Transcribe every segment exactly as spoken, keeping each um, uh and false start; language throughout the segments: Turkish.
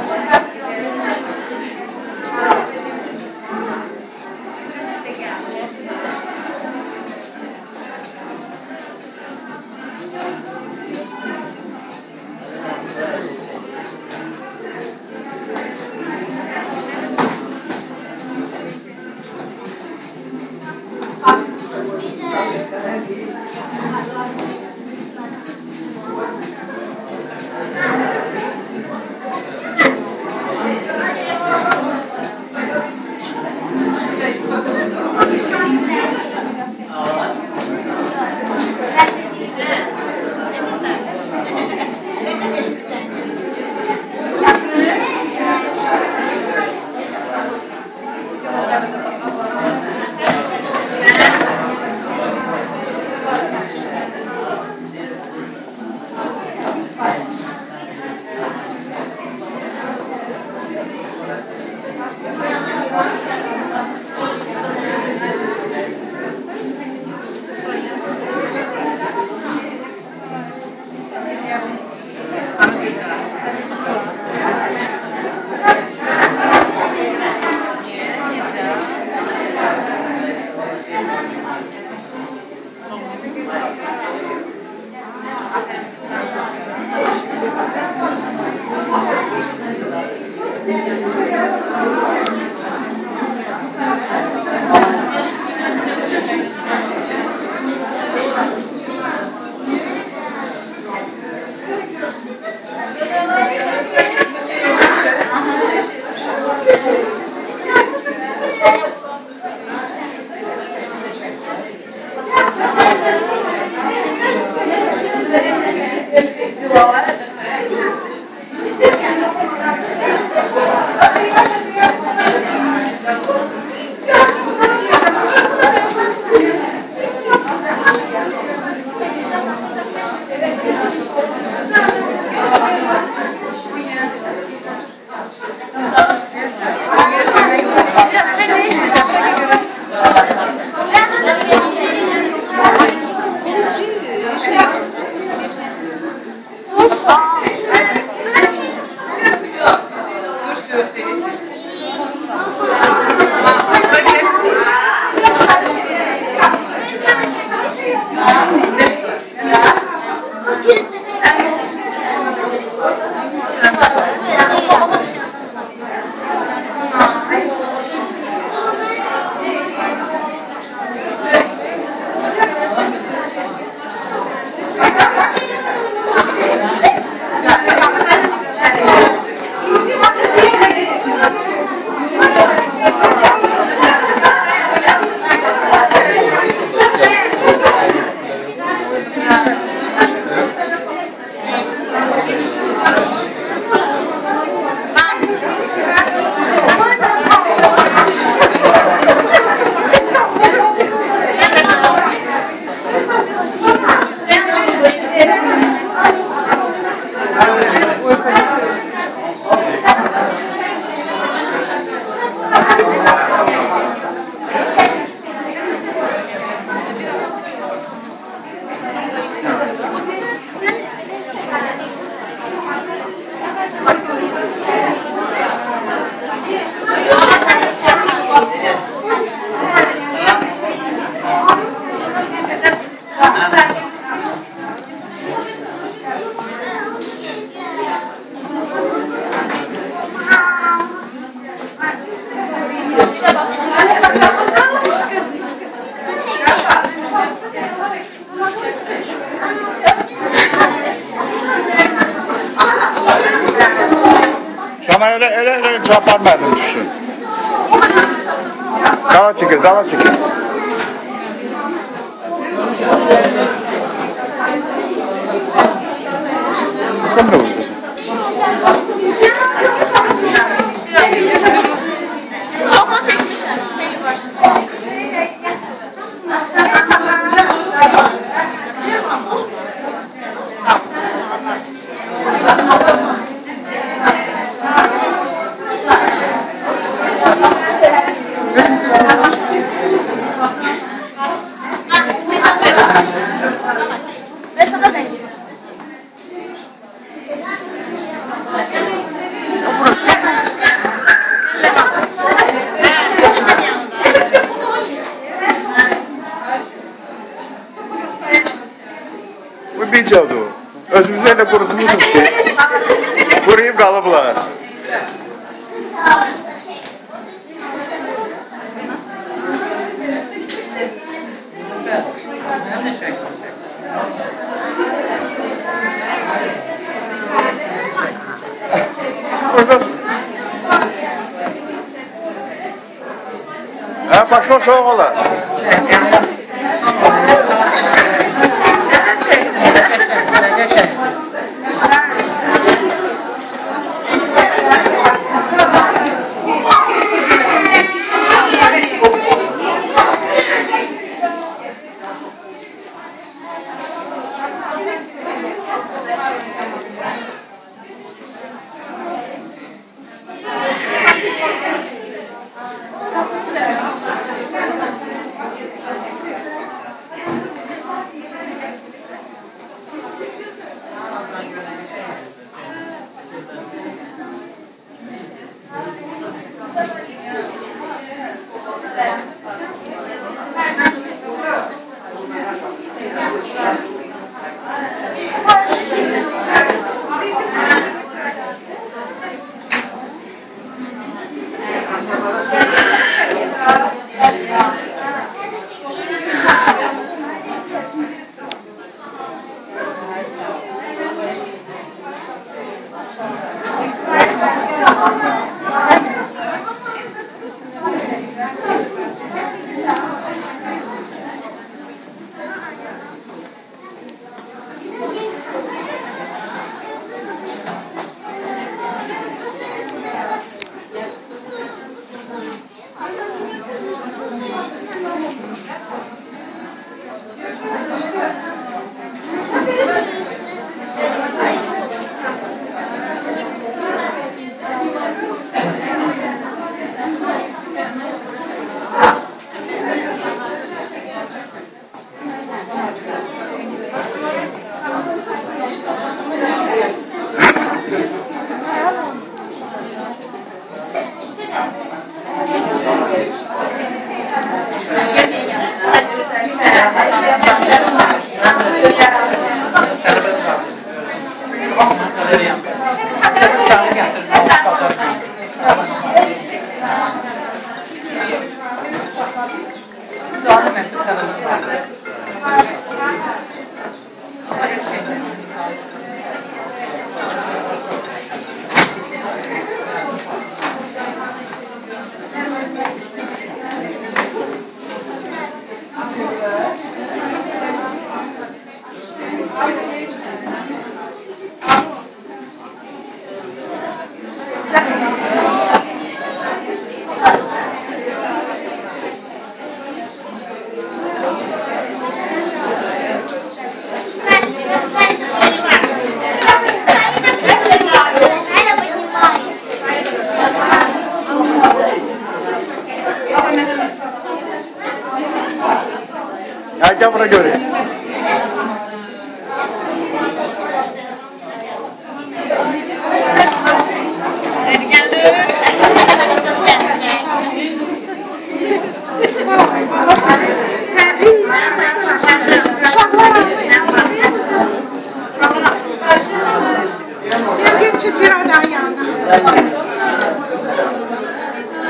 Ama öyle öyle öyle yaparmadım düşün. Dava çekil, dava çekil. Sen de buradasın. Çok da çekmişler. Ben sana zencefil. Videodur. Özümüzden de kurutmuşuz ki. Kuruyup kalıblar. Burada... Ha, başına soğuk olar. Gel buna göre.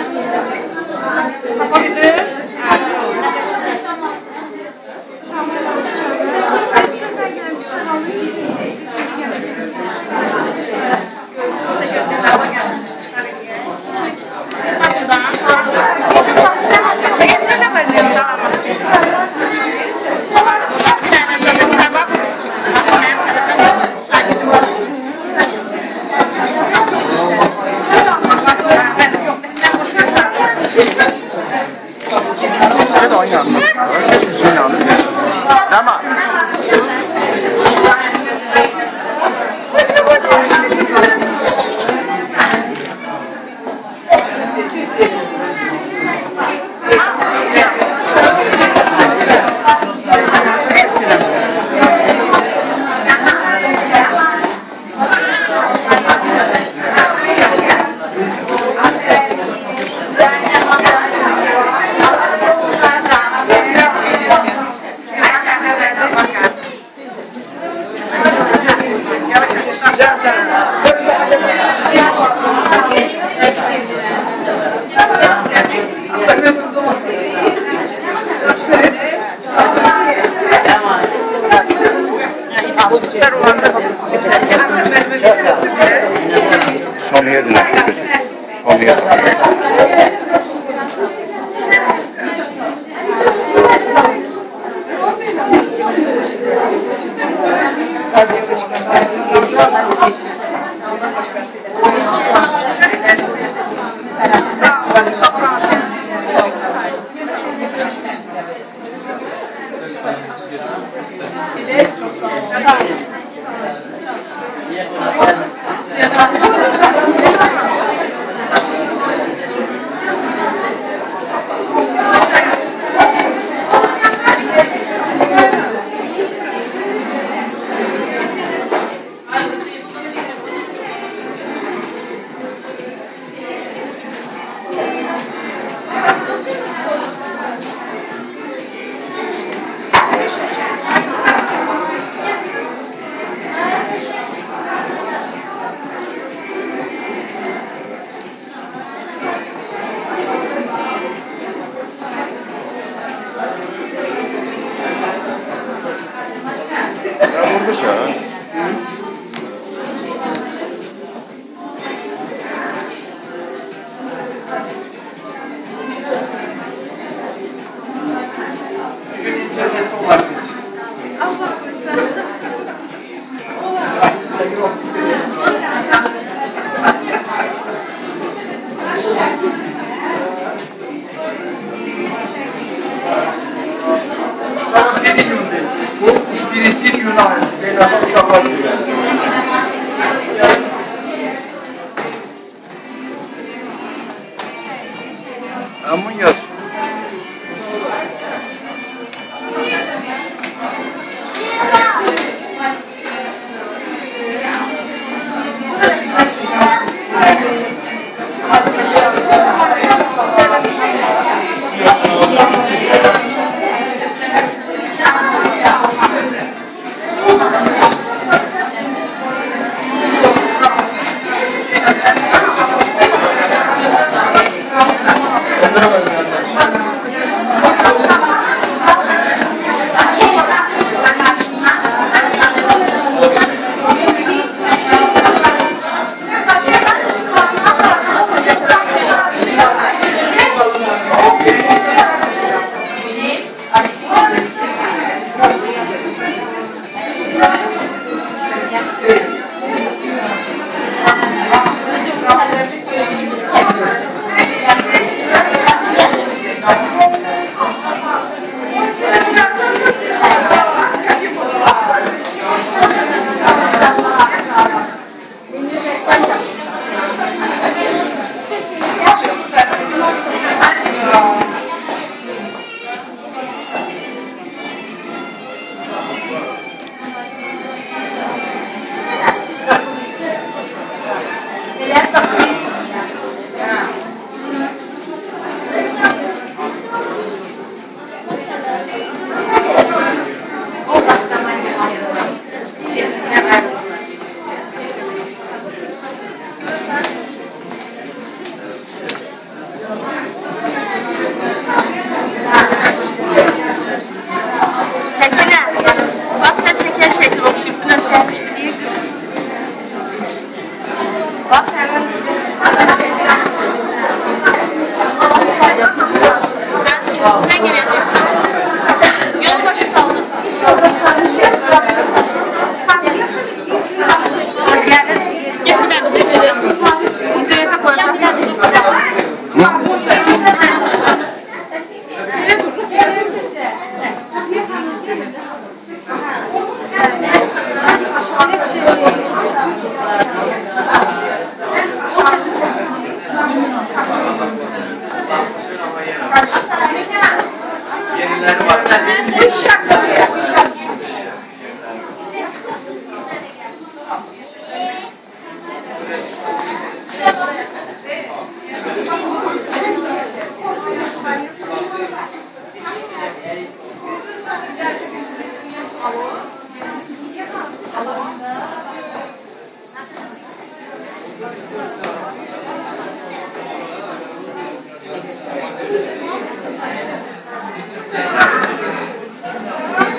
Tamam. Son yerine. Son yerine. Dışarı. İnternette olarsınız. Sonra ne diyorsun? Bu kuş bir bir Yunan. Beylerden uşaklar diyor. Amun yaz. Onlara ben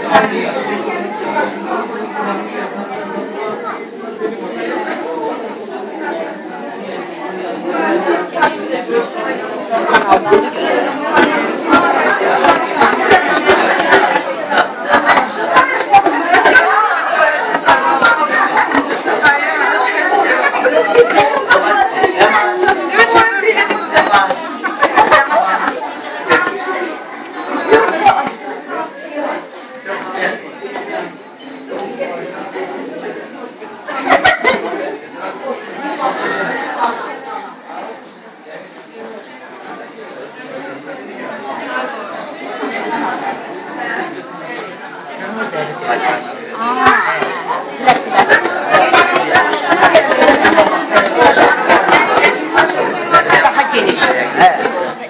Daha geniş. Evet.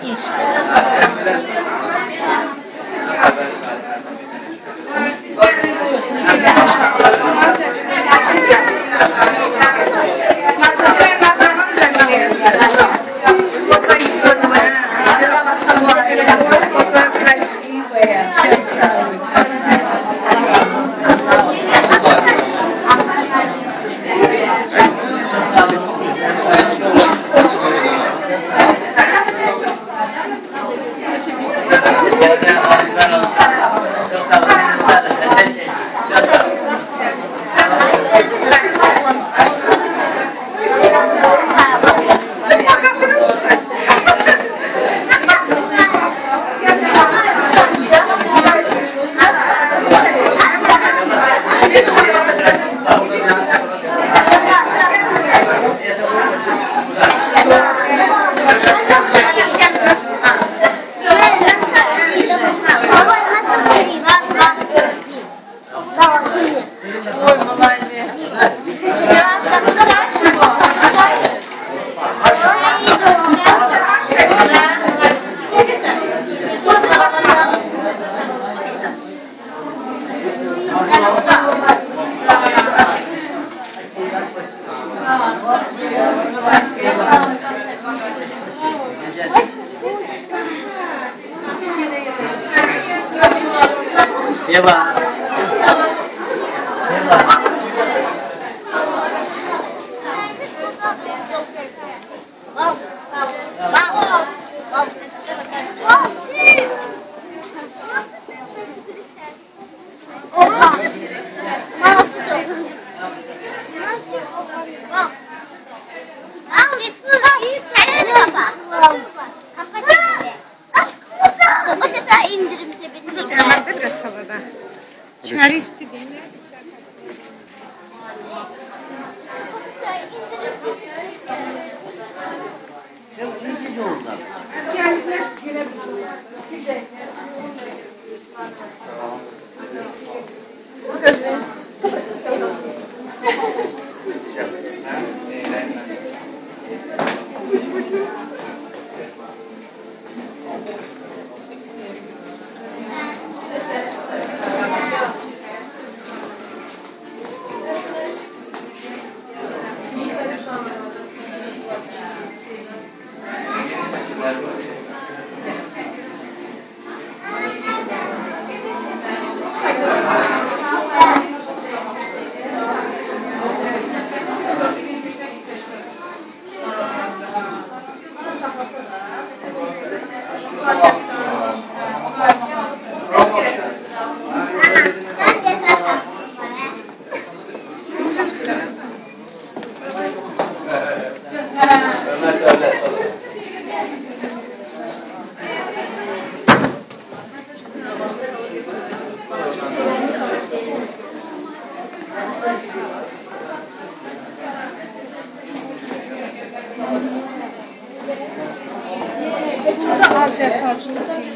Seba. Çare istediğini. Sen ne dedi oradan? Burada Asya karşılığı şey.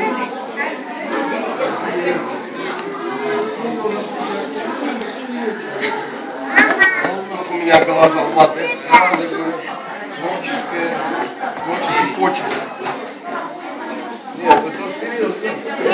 У меня глаза лазают, сразу же творческое, творческий почерк. Нет, это серьезно.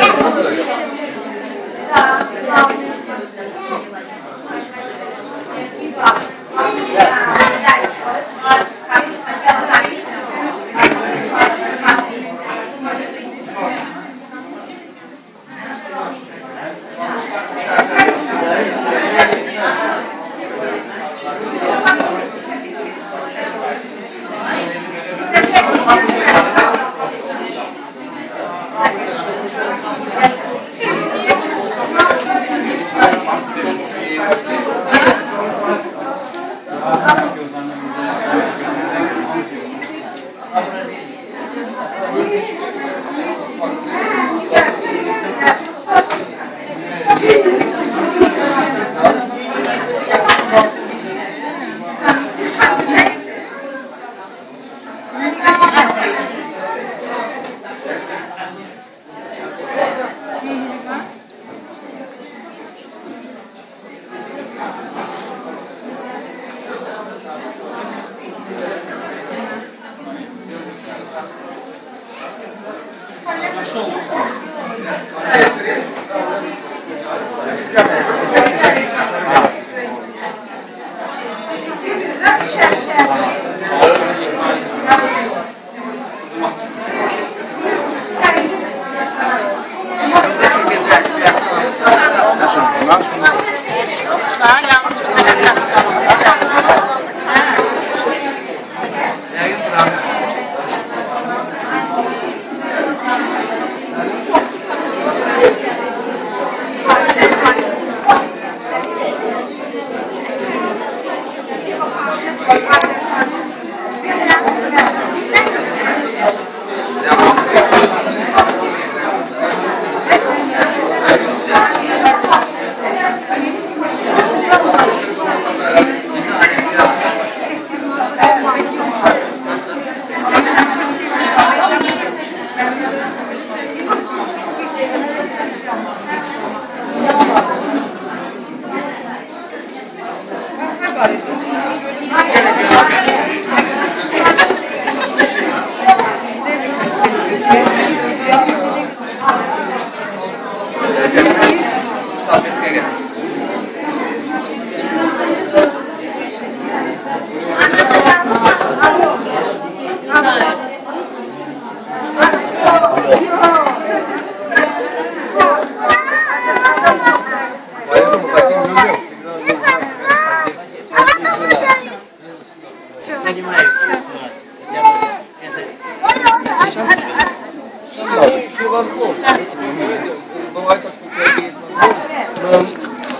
Бывает так, что у человека есть возможность, но он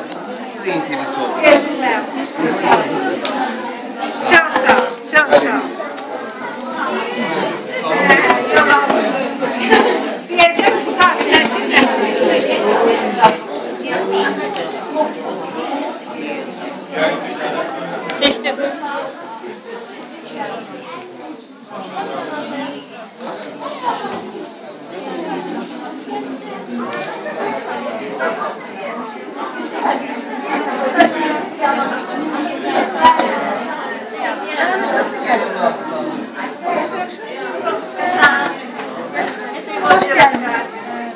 не заинтересован. Çok sağ ol, çok sağ ol. Diyecek karşılaşırız. Çektim. Hoş geldiniz.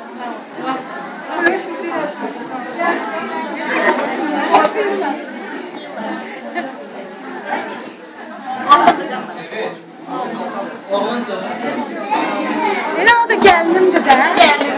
Ne oldu geldim de ben? Geldim.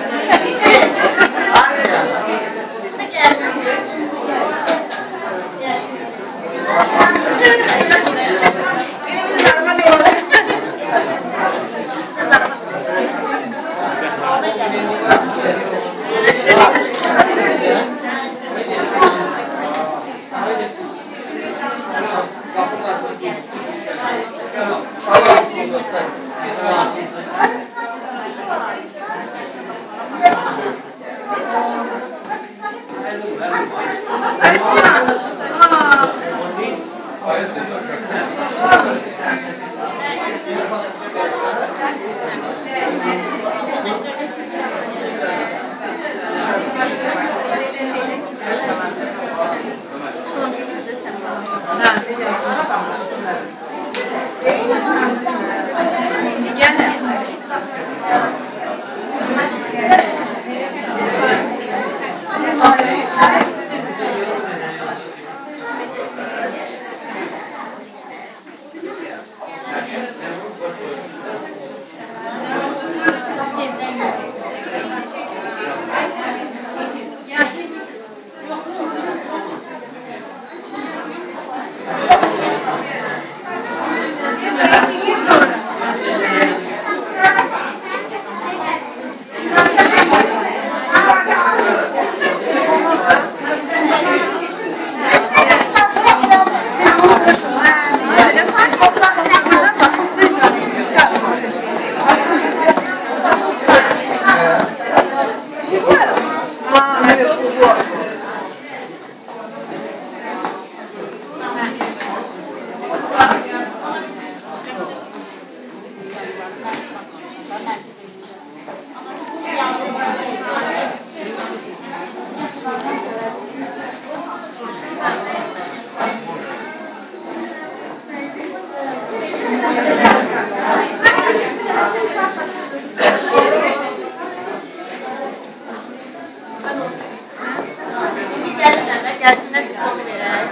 Gəlsinlər diplom verək.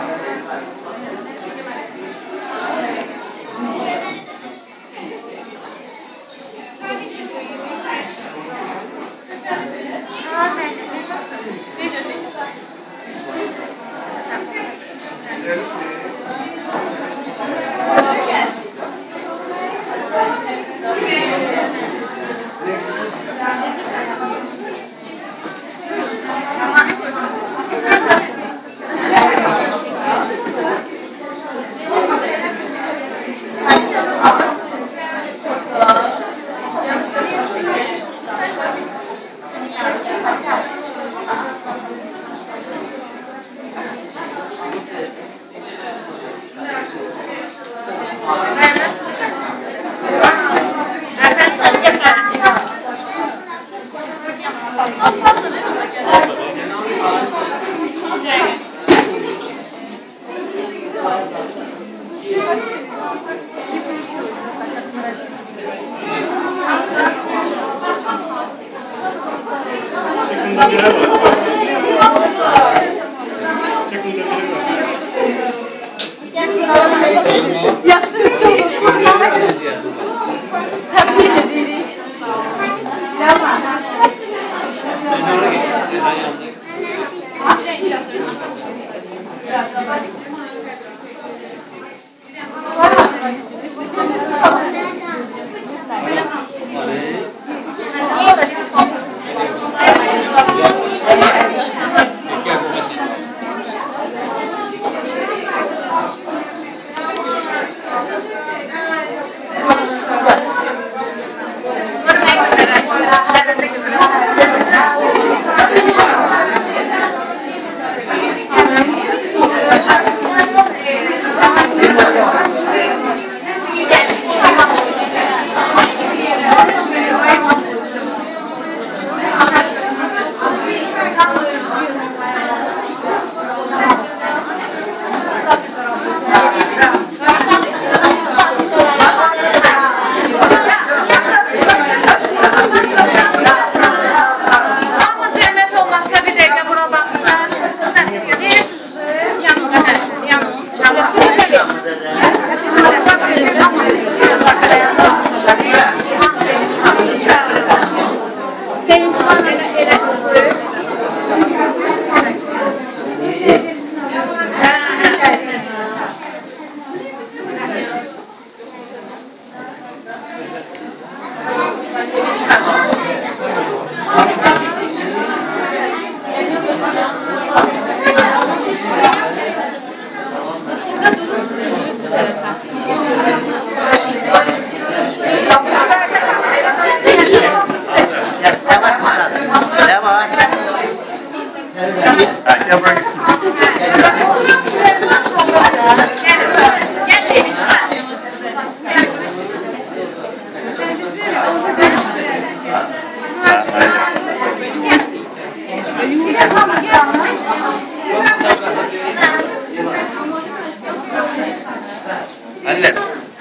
Sekunda bire var. Sekunda bire var. Yaxşı hiç olur. Təbrik edirik. Anne.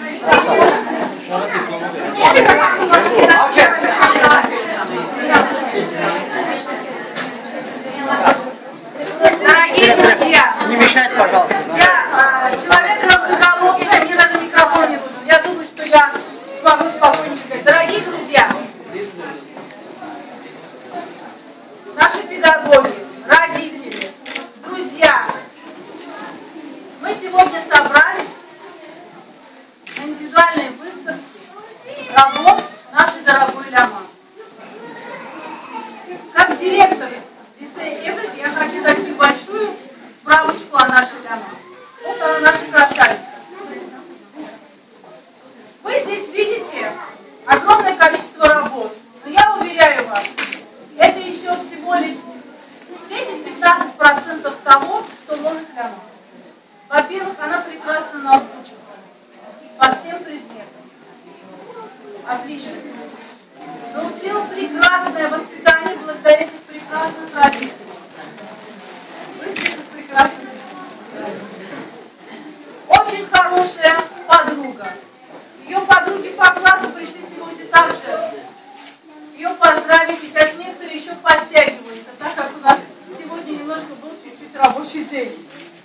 Дорогие друзья, Не мешайте, пожалуйста. я э, человек разговорный, мне даже микрофон не нужен. Я думаю, что я смогу спокойненько сказать. Дорогие друзья, наши педагоги, родители, друзья, мы сегодня собрались на индивидуальной выставке работ нашей дорогой Ляма. Как директор лицея Эврик я хочу дать небольшую справочку о нашей Ляма. Вот она, наша красавица. Вы здесь видите огромное количество работ, но я уверяю вас, это еще всего лишь десять-пятнадцать процентов того, что может Ляма. Во-первых, она прекрасно нас учится по всем предметам. Отлично. Научила прекрасное воспитание благодаря этим прекрасным людей.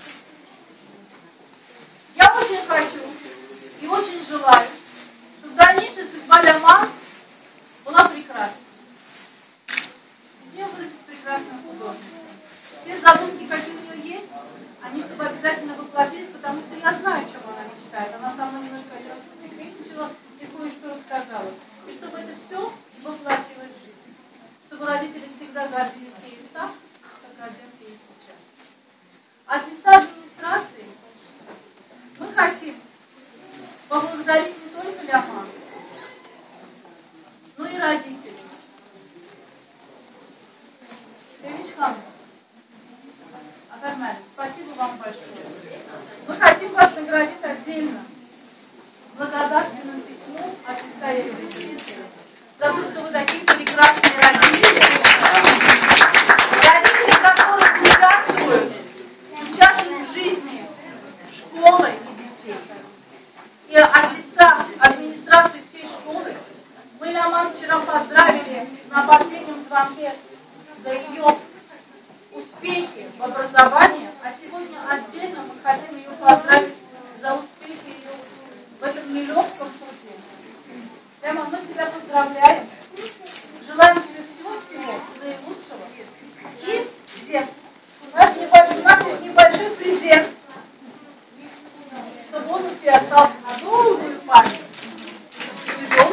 Я очень хочу и очень желаю, чтобы дальнейшая судьба Ляман была прекрасна. Где вырастет прекрасная художница. Все задумки, какие у нее есть, они чтобы обязательно воплотились, потому что я знаю, чем она мечтает. Она со мной немножко один раз посекретничала и кое-что рассказала. И чтобы это все воплотилось в жизнь. Чтобы родители всегда гордились ею так, как гордятся ей сейчас. От лица администрации мы хотим поблагодарить не только Ляман, но и родителей. Девичкам, Агармаль, спасибо вам большое. Мы хотим вас наградить отдельно благодарственным письмом от лица ее родителей за то, что вы такие прекрасные родители. Родители, которые участвуют, участвуют в жизни школы и детей. И от лица администрации всей школы мы Ляман вчера поздравили на последнем звонке за ее успехи в образовании, а сегодня отдельно мы хотим ее поздравить за успехи ее в этом нелегком пути. Ляман, мы тебя поздравляем, желаем тебе всего-всего наилучшего. И, дед, у нас, небольшой, у нас есть небольшой презент, чтобы он у тебя остался на долгую память. Тяжелый.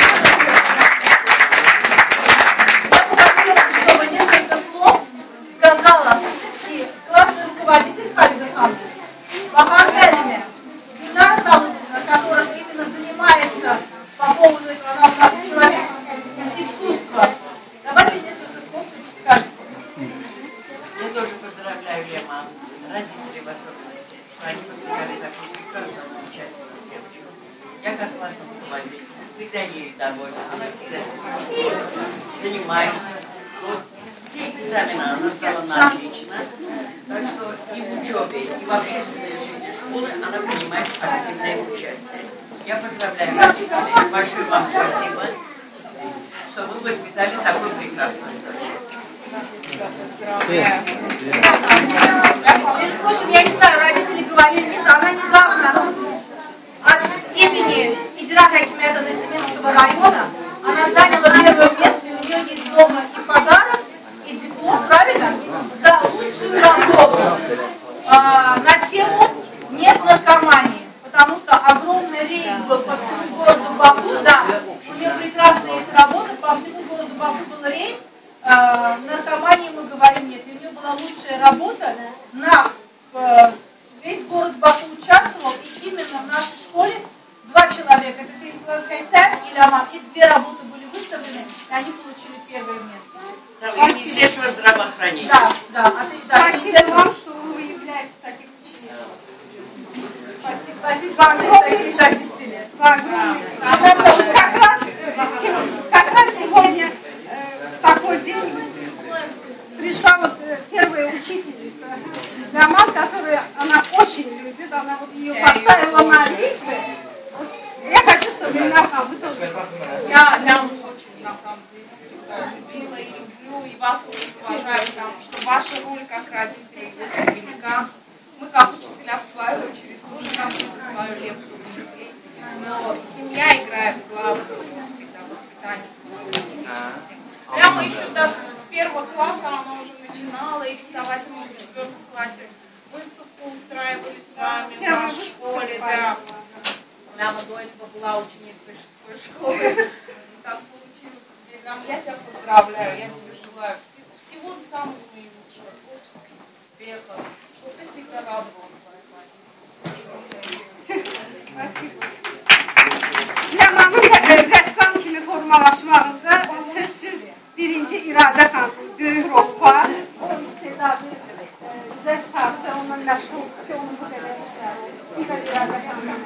Сказала и классный руководитель Халида Хамза, Бахаргалиме, Юлия Талудина, которая именно занимается по поводу этого, она у нас человек искусства. Давайте несколько слов скажете. Я тоже поздравляю Ляман, родителей в особенности, что они воспитали такую прекрасную, замечательную девочку. Я как классный руководитель всегда ею довольна, она всегда занимается. Вот все экзамены она сдала на отлично, так что и в учебе, и в общественной жизни школы она принимает активное участие. Я поздравляю родителей, большое вам спасибо, что вы воспитали такую прекрасную дочь. Между прочим, я не знаю, родители говорили, нет, она недавно от имени Федерального хакимията Насименского района она заняла первое место, и у нее есть дома и подарок, и диплом, правильно, за лучшую работу а, на тему «Нет наркомании», потому что огромный рейд был по всему городу Баку, да, у нее прекрасная есть работа, по всему городу Баку был рейд, а, наркомании мы говорим нет, и у нее была лучшая работа, на а, весь город Баку участвовал, и именно в нашей школе два человека, это Фейсалан Хайсар и Ляман, и две работы были выставлены, и они получили первое место. Да, Министерство здравоохранения. Да, да. А ты, да Спасибо вам, что вы выявляете таких учеников. Спасибо, спасибо вам, что таких так десять лет. Как раз, как раз сегодня э, в такой день пришла вот э, первая учительница Ляман, которую она очень любит, она вот ее поставила на рельсы. Вот, я хочу, чтобы а, вы тоже. Я Ляму очень, на самом деле, любила и люблю, и вас очень уважаю, потому что ваша роль как родителей очень велика. Мы, как учителя, в свою очередь, тоже как-то свою лепту внесли. Но семья играет главную роль всегда в воспитании своего. Прямо еще даже с первого класса она уже начинала и рисовать, мы в четвертом классе выставку устраивали с вами в нашей школе. Да. Прямо до этого была ученицей шестой школы. Так получилось. Я тебя поздравляю, я тебе желаю всего самого наилучшего, творческих успехов, чтобы ты всегда радовал своих родителей. Спасибо. Lyamanın rəssam kimi formalaşmağında sözsüz birinci İradə xanım böyük rol var. O istedadı bizə çıxardı və ondan məşğul ki, onun bu qədər işləri oldu. İstəyir İradə xanım.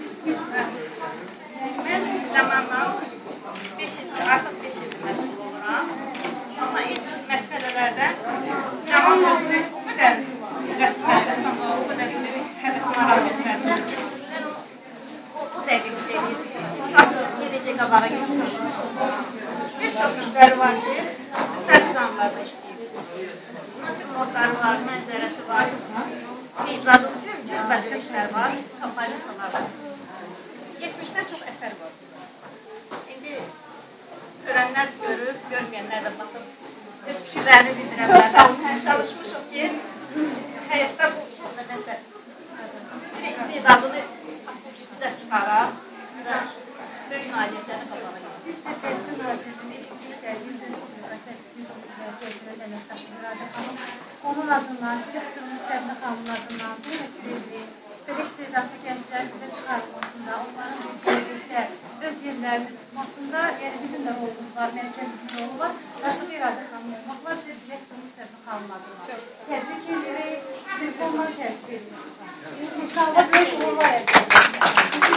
Mən zamanla beş il, artıq beş il məşğul oluram. Amma ilk məsələlərdə zaman özünü o qədər rəssam, o qədər həvəs maraq göstərmişdir. Bu dəqiq sevir. Gelecek qabağa geçsin. Bir çok işleri var ki, Tərcümanlarda işləyir. Otları var, mənzərəsi var. Peyzajı, cürbəlşə işlər var, kompozisiyalar var. yetmişdən çox əsər var. İndi görənlər görüb, görməyənlər də baxıb, öz fikirlərini bildirənlərdən çalışmışıq ki, həyatda bu şəhətdə nəsə bir istedadını bizə çıxarar və böyük nailiyyətlərini qabağa gəlir. Siz də Təhsil Nazirliyinin İstintaq Təhsil Təhsil əməkdaşı Radə xanım, onun adından, direktorunun Səbinə xanımın adından belə istedadlı gənclər bizə çıxarılmasında, onların bir gələcəkdə öz yerlərini tutmasında, yəni bizim də rolumuz var, mərkəzimizin rolu var. Daşlıq İradə xanım olmaqla bir də direktorun Səbinə xanım adından. Təbrik edirik, telefonla təbrik edirik. İnşallah böyük uğurlar əldə edirik.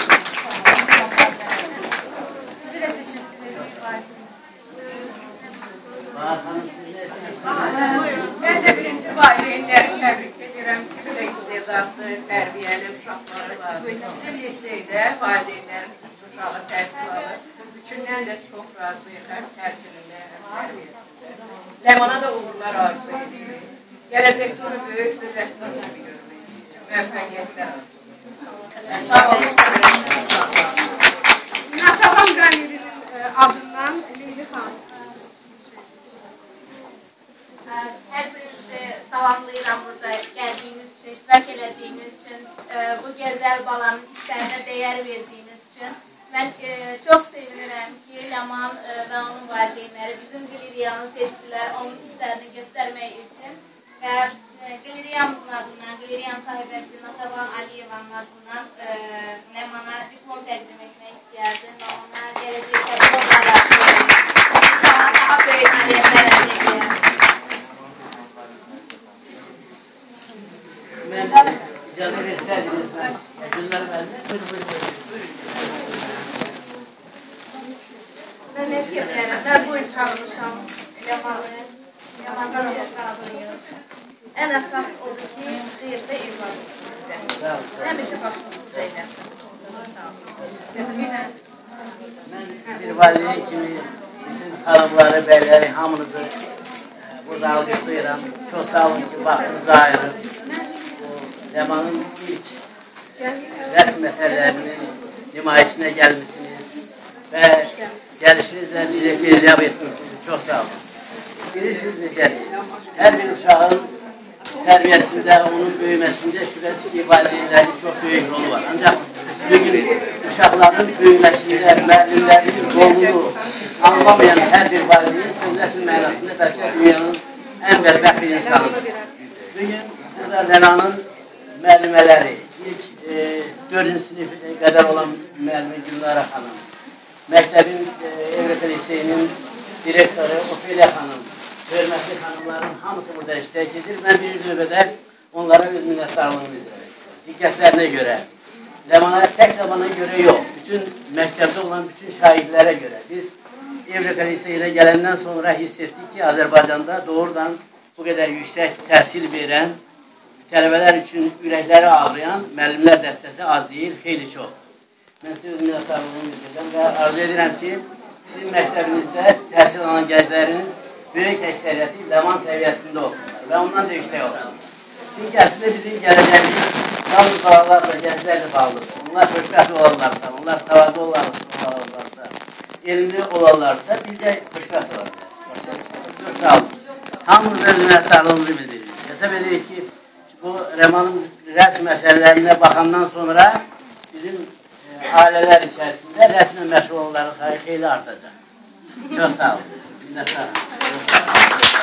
Sizə də təşəkkür edirik. Ben de birinci valideynləri təbrik edirəm. Sizin də istedadlı, tərbiyəli uşaqları var. Bizim liseydə valideynlərin üç uşağı təhsil alır. Üçündən də çox razıyıq, həm təhsilində, həm tərbiyəsində. Ləmana da uğurlar arzu edirik. Gələcəkdə onu böyük bir rəssam kimi görmək istəyirəm. Müvəffəqiyyətlər arzu edirik. Sağ olun. Natavan Qamirinin adından Leyli xanım. Hər birinizi salamlayıram burada gəldiyiniz üçün, iştirak elədiyiniz üçün, bu gözəl balanın işlərinə dəyər verdiyiniz üçün. Mən çox sevinirəm ki, Ləman və onun valideynləri bizim qaleriyanı seçdilər, onun işlərini göstərmək üçün. Və qaleriyamızın adından, qaleriyanın sahibəsi Natavan Aliyevanın adından Ləmana diplom təqdim etmək istəyərdim və ona gələcəkdə diplomlar arasında inşallah daha böyük nailiyyətlər əldə edəyəm. Ben icazə versəydiniz, mən gözlərim əlində. Buyurun, buyurun, buyurun. Mən hep gedərəm, mən bu il tanımışam Ləmanı, Ləmandan çox razıyım. Ən əsas odur ki, xeyirdə evladım sizdə. Həmişə başımız burada ilə. Mən bir valideyn kimi bütün xanımları, bəyləri, hamınızı burada alqışlayıram. Çox sağ olun ki, vaxtınızı ayırır. Ləmanın ilk rəsm məsələlərinin nümayişinə gəlmişsiniz və gəlişinizlə bizi qeyriyab etmişsiniz. Çox sağ olun. Bilirsiniz necədir? Hər bir uşağın tərbiyəsində, onun böyüməsində şübhəsiz ki, valideynlərin çox böyük rolu var. Ancaq bugün uşaqların böyüməsində müəllimlərin rolunu anlamayan hər bir valideyn sözləsin mənasında bəlkə dünyanın ən bədbəxt insanıdır. Bugün burada Lənanın müəllimələri, ilk dördüncü sinif qədər olan müəllimi Gülnara xanım, məktəbin Evrəqə Liseyinin direktoru Ofeliya xanım, hörmətli xanımların hamısı burada iştirak edir. Mən bir növbədə onlara öz minnətdarlığını bildirmək istəyirəm. Diqqətlərinə görə, Ləmana tək Ləmana görə yox, bütün məktəbdə olan bütün şahidlərə görə. Biz Evrəqə Liseyinə gələndən sonra hiss etdik ki, Azərbaycanda doğrudan bu qədər yüksək təhsil verən, tələbələr üçün ürəkləri ağrıyan müəllimlər dəstəsi az deyil, xeyli çox. Mən sizə öz minnətdarlığını bildirəcəm və arzu edirəm ki, sizin məktəbinizdə təhsil alan gənclərin böyük əksəriyyəti Ləman səviyyəsində olsunlar və ondan da yüksək olsunlar. Çünki əslində bizim gələcəyimiz yalnız balalarla, gənclərlə bağlıdır. Onlar xoşbəxt olarlarsa, onlar savadlı olarlarsa, elmli olarlarsa, biz də xoşbəxt olacağız. Çox sağ olun. Hamımıza öz minnətdarlığımızı bildiririk. Hesab edirik ki, bu Ləmanın rəsm məsələlərinə baxandan sonra bizim ailələr içərisində rəsmlə məşğul olanların sayı xeyli artacaq. Çox sağ olun. Minnətdarım. Çox sağ olun.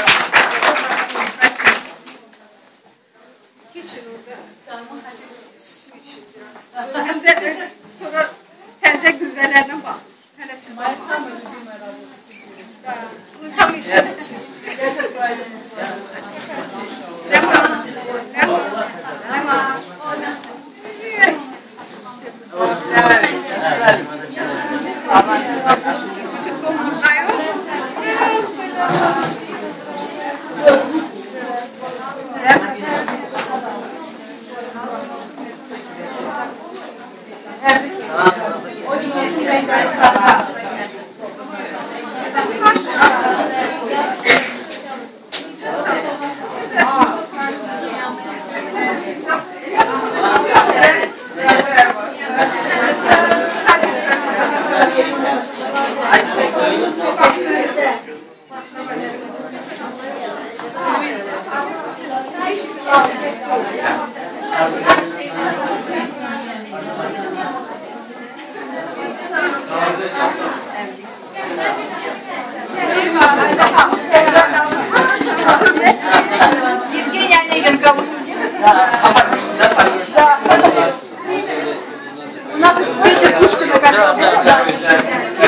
Keçin orada. Su için biraz. Hem de sonra təzə qüvvələrlə bax. Hələ siz baxmısınız. Tam işe. Ləman. Ləman. Евгений Онегин кого-то у нас вечер Пушкина как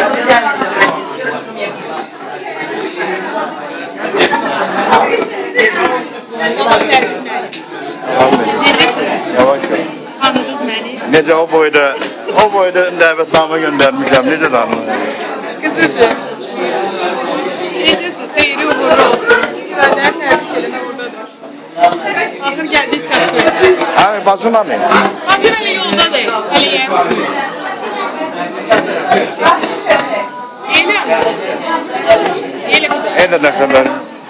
Yavaş yavaş. Tanıdınız beni. Nece o boyda, o boyda davetname göndermişim. Nece tanıdın? Kızıcı. Necəsiz? Xeyri uğurlu olsun. Güvənlərin hər bir kelime buradadır. Ahır geldik çatdı. Abi basına mı? Bacım hele yoldadır. Aliye. Eyle. Eyle bu da. Eyle ne kadar?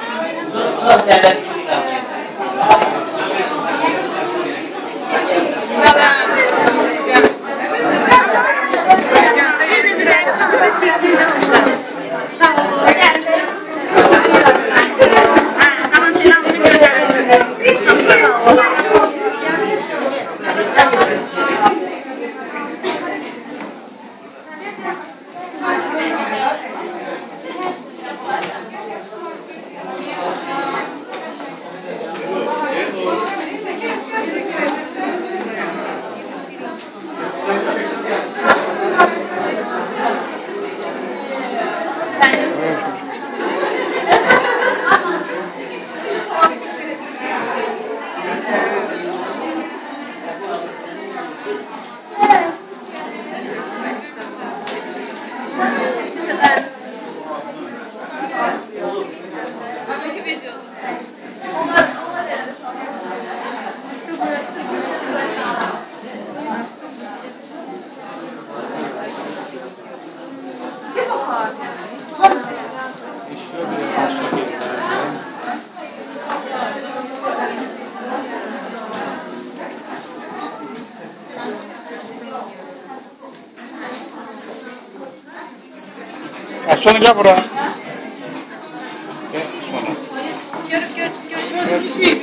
Sonra gel buraya. Gel sonra. Görüp gör, görüşmek bir şey.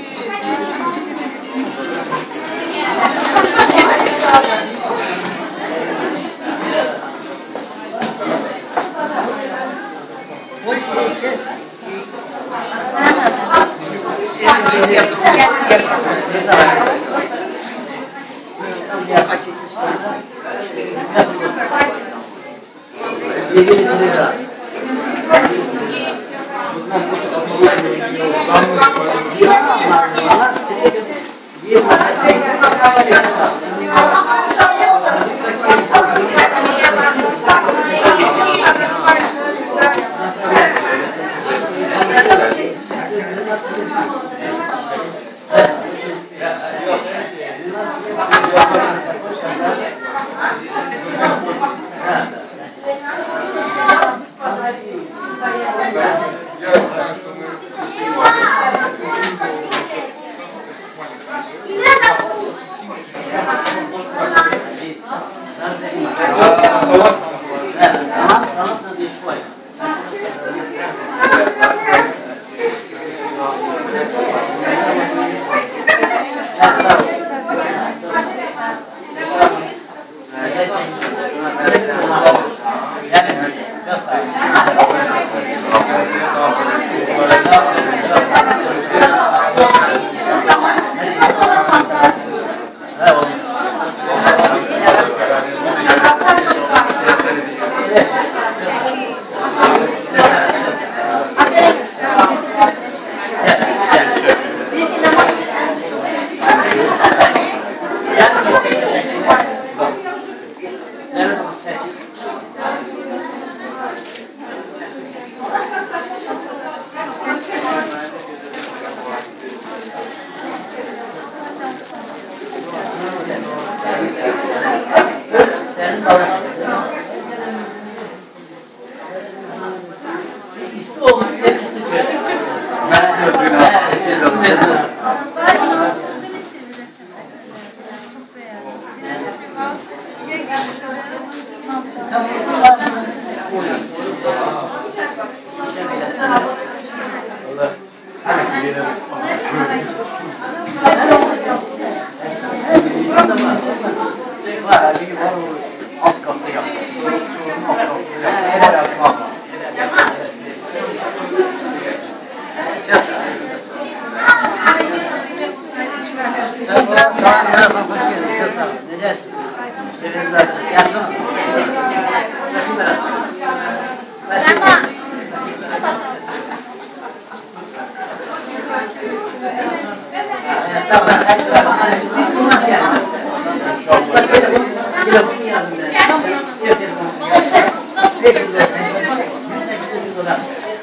Var, bir var olur. Alt katlı yaptım. Alt katlı yaptım. Helal yapmam. Sağ olun, hoş geldiniz. Çok sağ olun. Necəsiniz? Seviniz zaten. Yaşlı mı? Nasıl beraber? Nasıl beraber? Sağ olun. Bir kumak yani. Bak böyle bu. Telefonu yazın ben. Yok telefonu. beş yüz dolar. yüz dolar.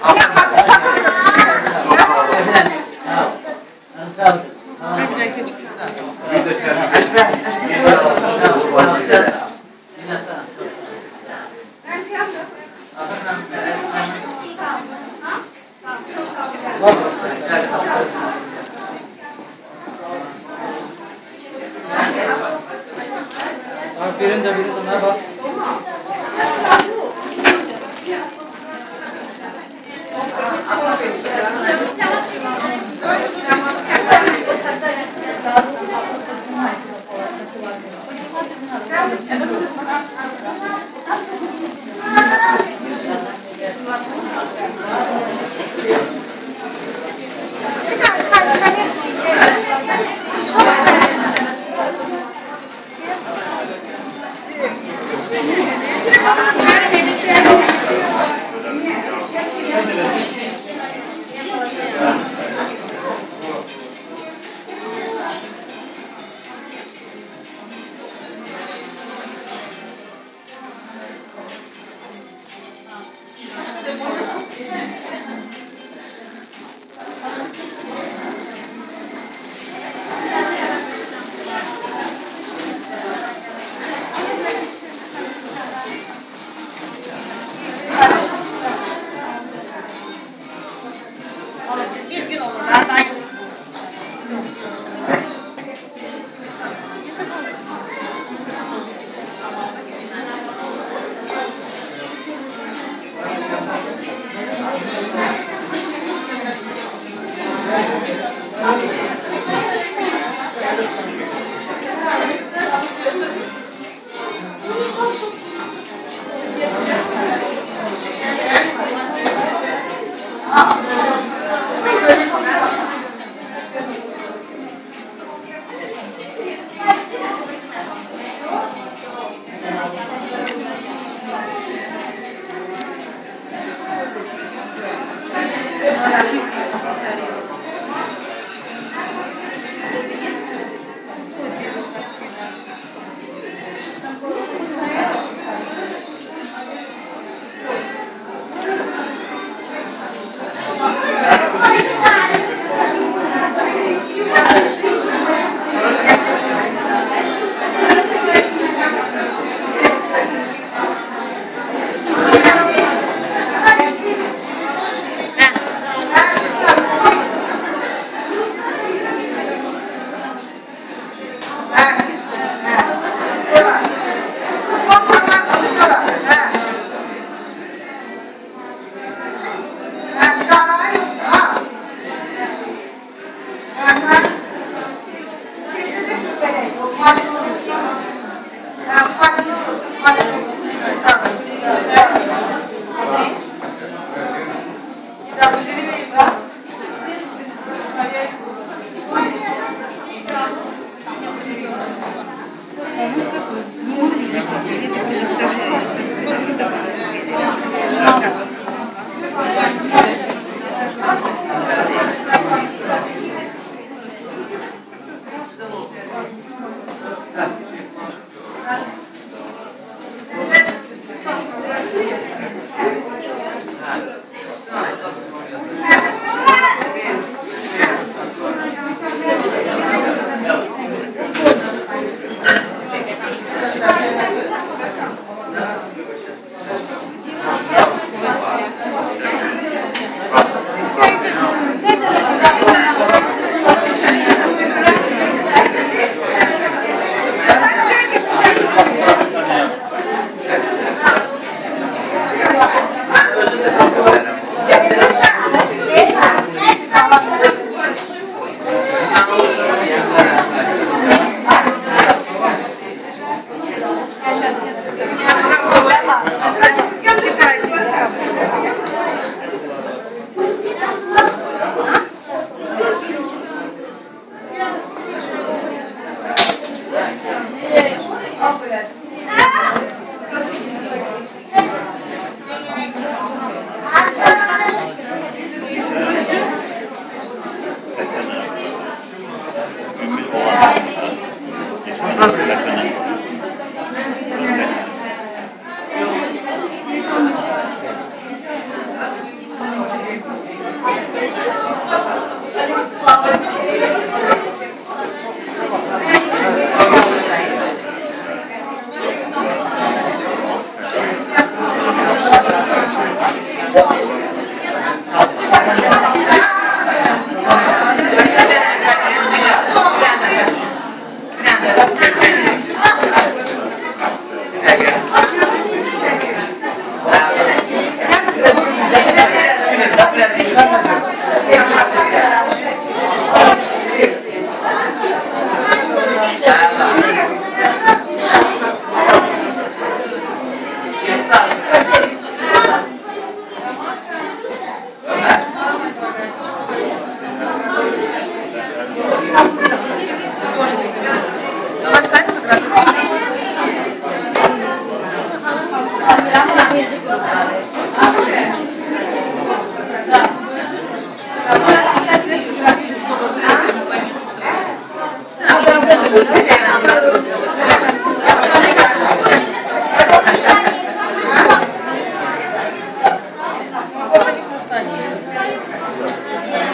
Efendim. Sağ olun. Sağ olun. Sağ olun. Aferin de biri de ne bak.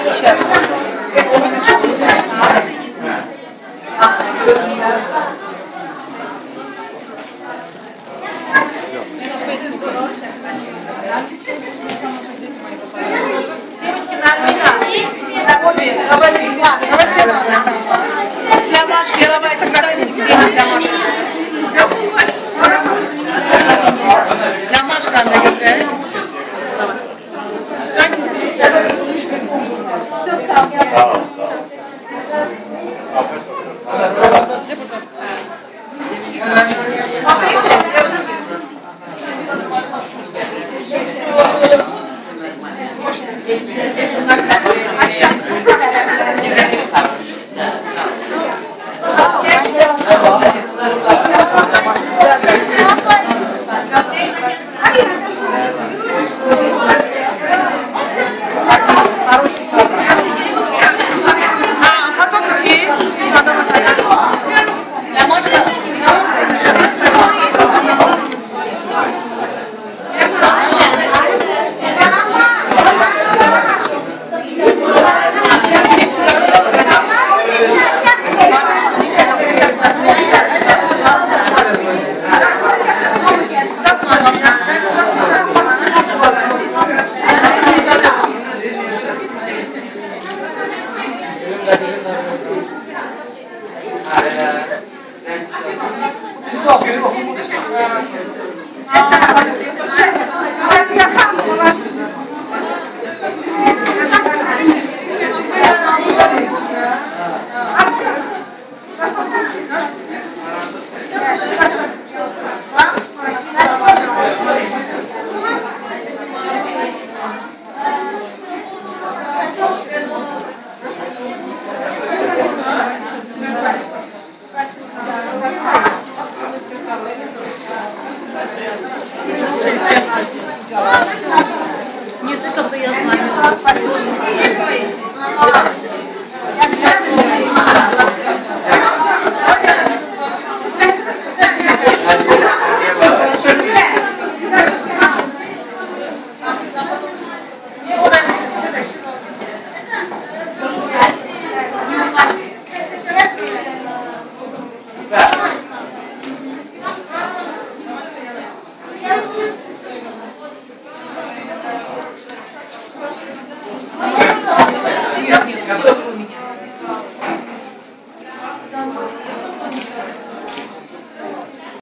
Девочки, нормально. Обе, обе.